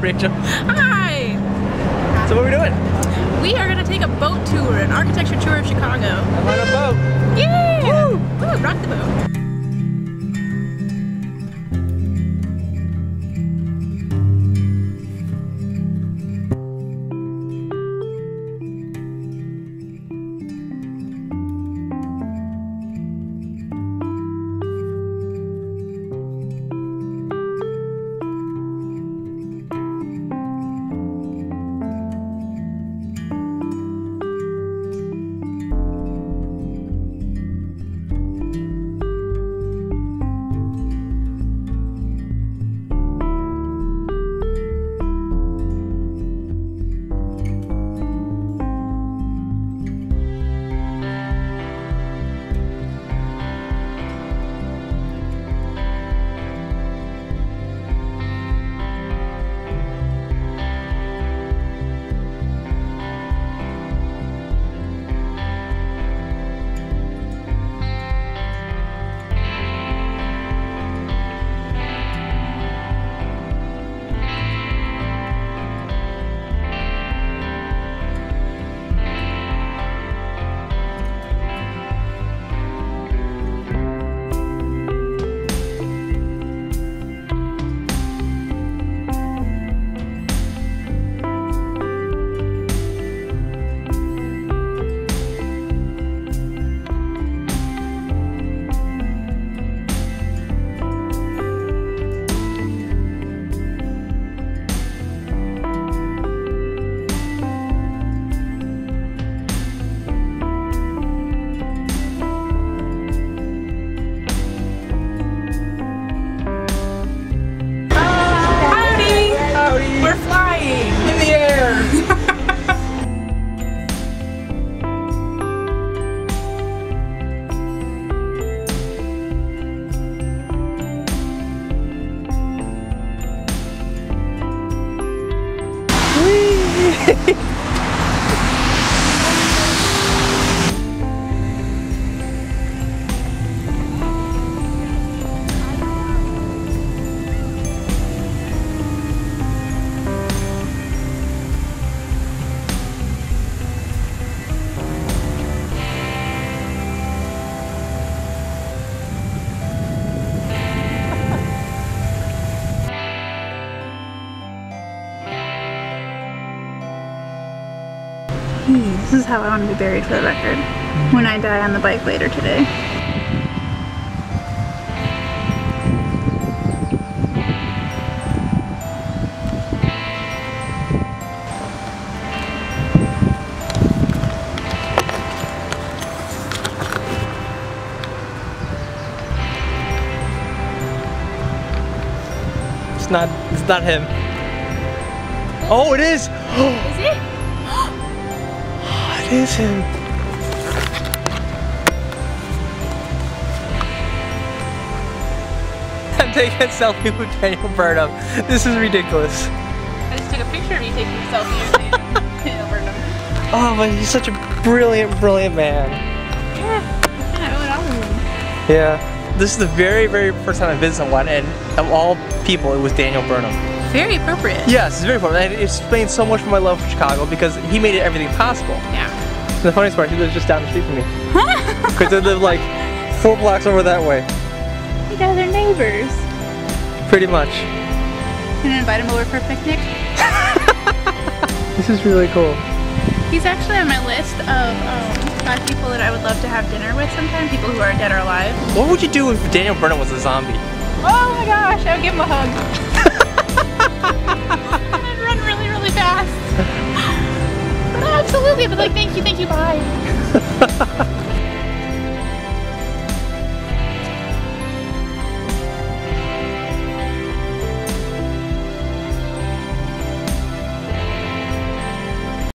Rachel. Hi! So what are we doing? We are going to take a boat tour, an architecture tour of Chicago. I'm on a boat. Yeah! Woo! Woo, rock the boat. This is how I want to be buried, for the record, when I die on the bike later today. It's not him. Oh, it is! Is it? It is him. I'm taking a selfie with Daniel Burnham. This is ridiculous. I just took a picture of you taking a selfie with Daniel Burnham. Oh, but he's such a brilliant, brilliant man. Yeah, I owe it all to him. Yeah. This is the very, very first time I visited someone, and of all people, it was Daniel Burnham. Very appropriate. Yes, it's very appropriate. And it explains so much for my love for Chicago because he made it everything possible. Yeah. And the funniest part, he lives just down the street from me. Because they live like 4 blocks over that way. You guys are neighbors. Pretty much. Can I invite him over for a picnic? This is really cool. He's actually on my list of 5 people that I would love to have dinner with sometime, people who are dead or alive. What would you do if Daniel Burnham was a zombie? Oh my gosh, I would give him a hug.